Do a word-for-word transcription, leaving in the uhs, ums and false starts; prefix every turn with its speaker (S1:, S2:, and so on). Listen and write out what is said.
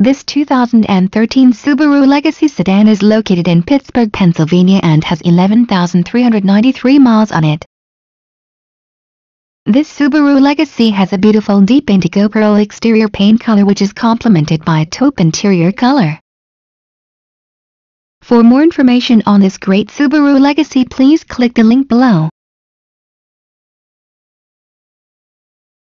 S1: This two thousand thirteen Subaru Legacy sedan is located in Pittsburgh, Pennsylvania and has eleven thousand three hundred ninety-three miles on it. This Subaru Legacy has a beautiful deep indigo pearl exterior paint color which is complemented by a taupe interior color. For more information on this great Subaru Legacy, please click the link below.